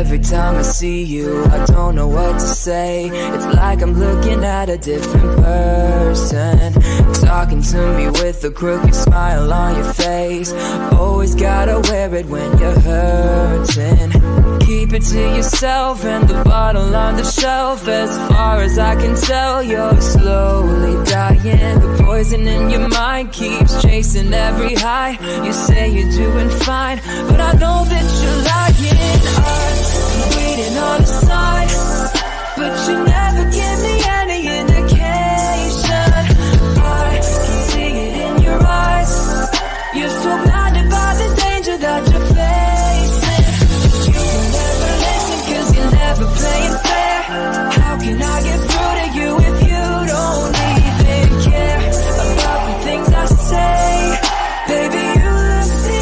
Every time I see you, I don't know what to say. It's like I'm looking at a different person, talking to me with a crooked smile on your face. Always gotta wear it when you're hurting. Keep it to yourself and the bottle on the shelf. As far as I can tell, you're slowly dying. The poison in your mind keeps chasing every high. You say you're doing fine, but I know that you're lying. I'm waiting on the sign, but you never give me any indication. I can see it in your eyes. You're so blinded by the danger that you're facing. You never listen, cause you're never playing fair. How can I get through to you if you don't even care about the things I say? Baby, you look the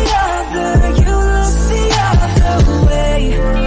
other way.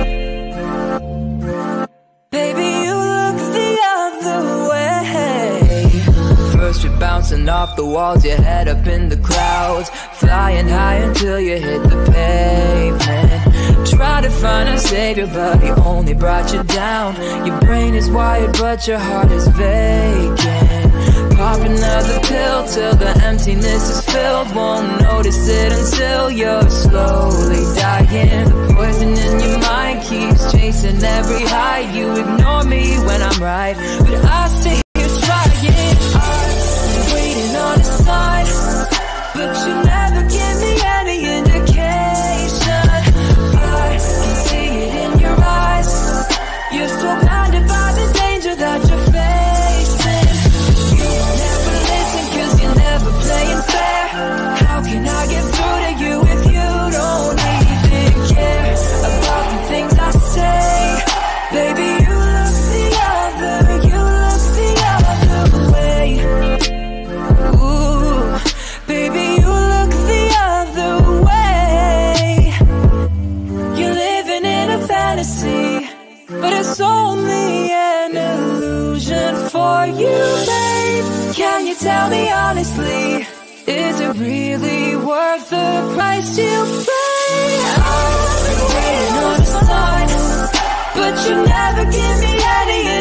Baby, you look the other way. First you're bouncing off the walls, your head up in the clouds, flying high until you hit the pavement. Try to find a savior, but he only brought you down. Your brain is wired, but your heart is vacant. Pop another pill till the emptiness is filled. Won't notice it until you're slowly dying. The poison in your mind keeps chasing every high. You ignore me when I'm right, but I see you trying. I'm waiting on a sign, but you never give me any indication. I can see it in your eyes. You're so blinded by the danger that you're facing. You never listen, cause you're never playing fair. How can I get through to you if you don't even care about the things I say? Baby, you look the other way. Ooh, baby, you look the other way. You're living in a fantasy, but it's only an illusion for you, babe. Can you tell me honestly, is it really worth the price you pay? I'm waiting on a sign, but you never give me any